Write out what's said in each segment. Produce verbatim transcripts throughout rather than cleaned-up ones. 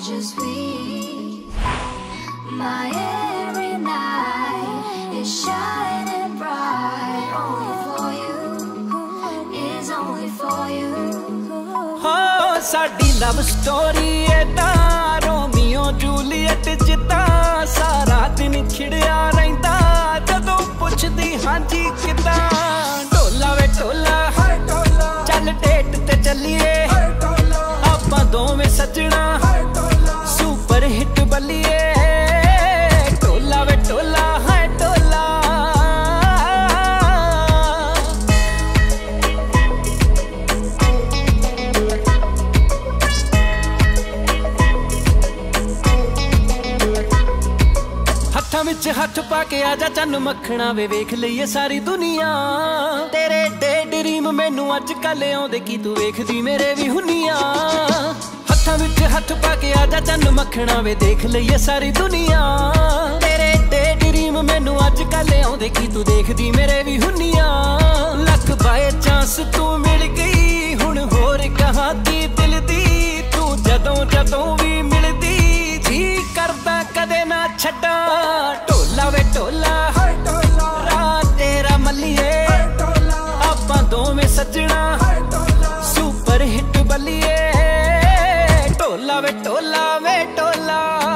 just we. My every night is shining bright. Only for you, is only for you. Oh, साडी love story एदा Romeo Juliet जिता सारा दिन खिड़िया रहिंदा जदों पुछदी हां जी किदा ढोला वे ढोला चल डेट ते चलिए आपां दोवें सजना सुपर हिट बलिए ढोला वे ढोला है ढोला हत्थां विच हत्थ पाके आजा चन्न मखना वे वेख लईए सारी दुनिया तेरे डे ड्रीम मैनू अज कल आउंदे की तू वेखदी मेरे भी हुनिया हत्थां विच हत्थ पाके आजा चन्न मखना वे देख लईए सारी दुनिया तेरे डे ड्रीम मैनू अज कल आउंदे की तू देखदी मेरे भी हुनिया लक बाय चांस तू मिल गई हुण होर कहां दी दिल दी तू जदों जदों भी मिलदी जी करदा कदे ना छड्डा ढोला वे ढोला रात तेरा मल्लिए आपां दोवें सजना सुपर हिट बलिए ढोला वे ढोला वे ढोला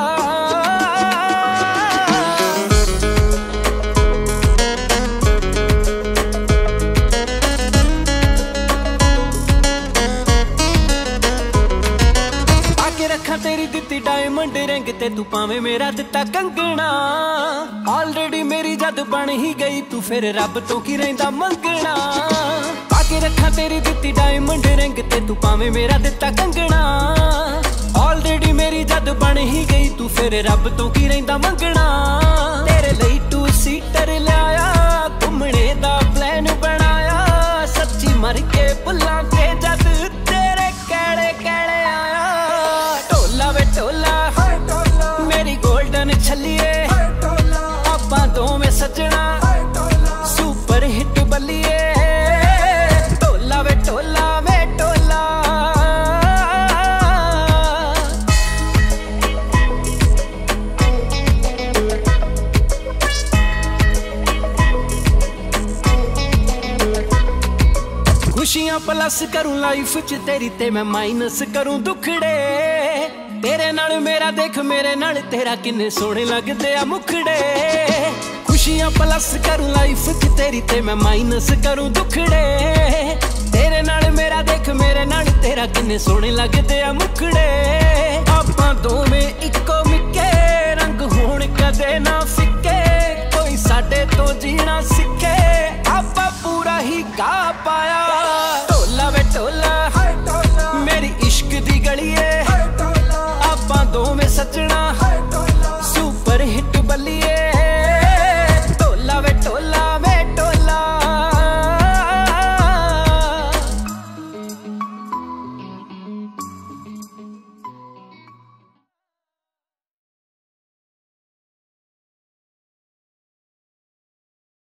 रखा तेरी दित्ती डायमंड रिंग ते तू पावे मेरा दिता कंगना ऑलरेडी मेरी जद बन ही गई तू फिर रब तो की रहिंदा मंगना पाके रखा तेरी दित्ती डायमंड रिंग ते तू पावे मेरा दिता कंगना ऑलरेडी मेरी जद बन ही गई तू फिर रब तो की रहिंदा मंगना तेरे लई टू सीटर लाया घुमने दा प्लान बनाया सच्ची मर के भुल्लां ते जद तेरे कहड़े कहड़े आया ढोला वे ढोला मेरी गोल्डन छलिए आपां दोवें सजना सुपर हिट बलिए ढोला वे ढोला वे ढोला खुशियां प्लस करूं लाइफ च तेरी ते मैं माइनस करूं दुखड़े तेरे नाल मेरा देख मेरे नाल तेरा किन्ने सोहणे लगदे आ मुखड़े खुशियां प्लस करूं लाइफ च तेरी ते मैं माइनस करूं दुखड़े तेरे नाल मेरा देख मेरे नाल तेरा किन्ने सोहणे लगदे आ मुखड़े आपां दोवें इक्को मिक्के रंग होण कदे ना फिक्के कोई साडे तो जीना सिक्खे आपां पूरा ही गा पाया